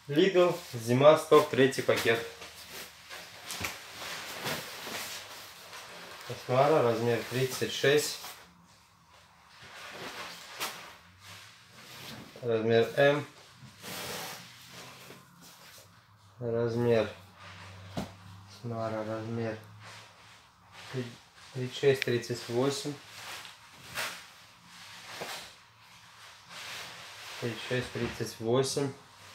Lidl, зима, стоп, третий пакет. Кошмара, размер 36. Размер М. Размер Смара, размер 36-38. 36-38.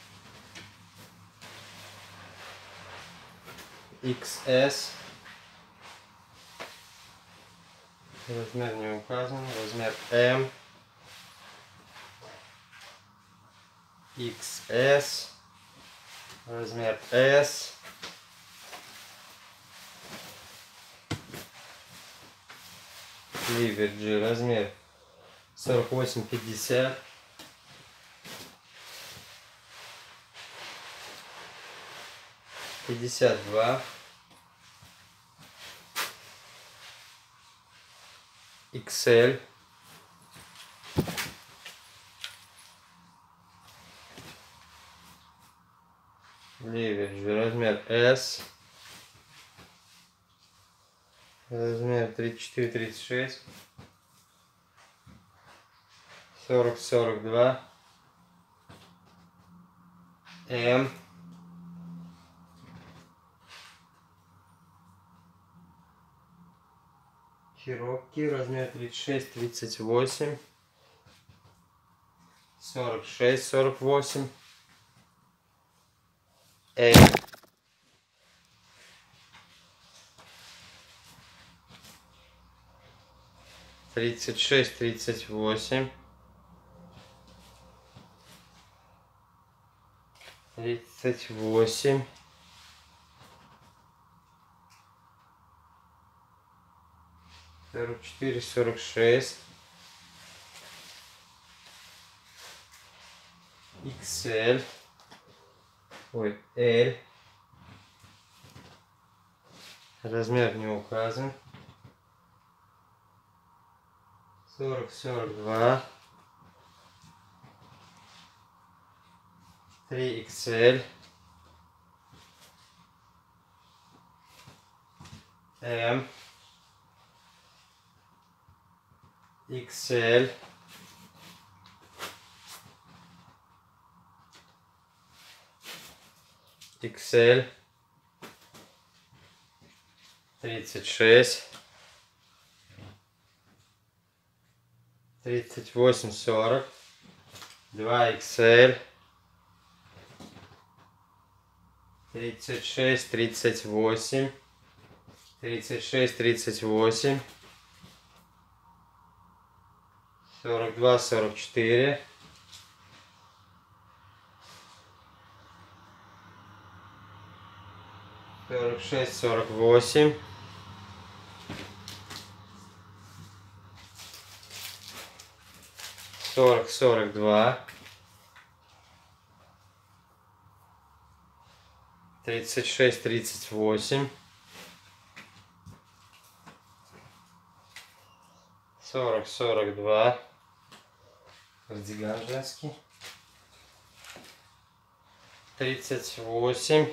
XS. Размер не указан. Размер М. XS. Размер S. Ливерджи. Размер 48-50. $52. XL. Ливерджи. Размер S. Размер 34-36. 40-42. М. Хирокки. Размер 36-38. 46-48. М. 36-38. 38. 44-46. XL. Ой, L. Размер не указан. 40-42. 3XL. М. XL. XL. 36. 38-40. 2XL. 36-38. 36-38. 42-44. 46-48. 40-42. 36-38. 40-42. Кардиган женский. 38.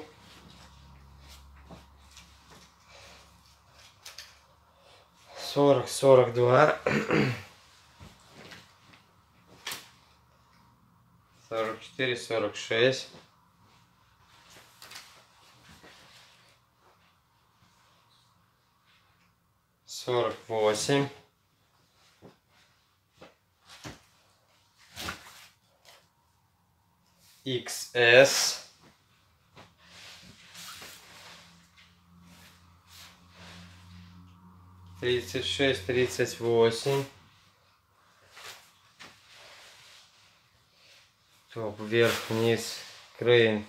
40-42. 44-46. 48. 1XS. 36-38. Топ вверх-вниз. Крейн.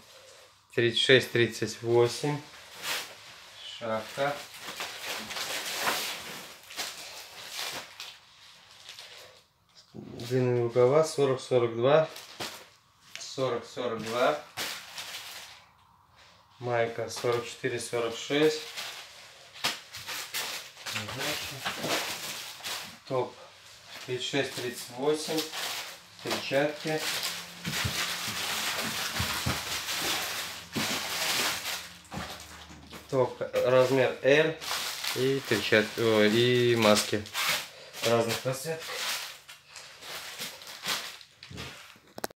36-38. Шапка. Длинные рукава. 40-42. 40-42. Майка 44-46. Топ 36-38. Перчатки. Топ размер L и перчатки, и маски разных расцветок.